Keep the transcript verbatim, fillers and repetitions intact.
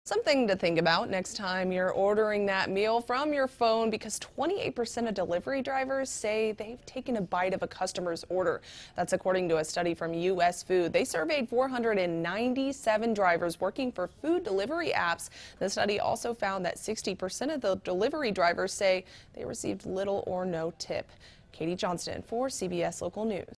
Something to think about next time you're ordering that meal from your phone, because twenty-eight percent of delivery drivers say they've taken a bite of a customer's order. That's according to a study from U S Food. They surveyed four hundred ninety-seven drivers working for food delivery apps. The study also found that sixty percent of the delivery drivers say they received little or no tip. Katie Johnston for C B S Local News.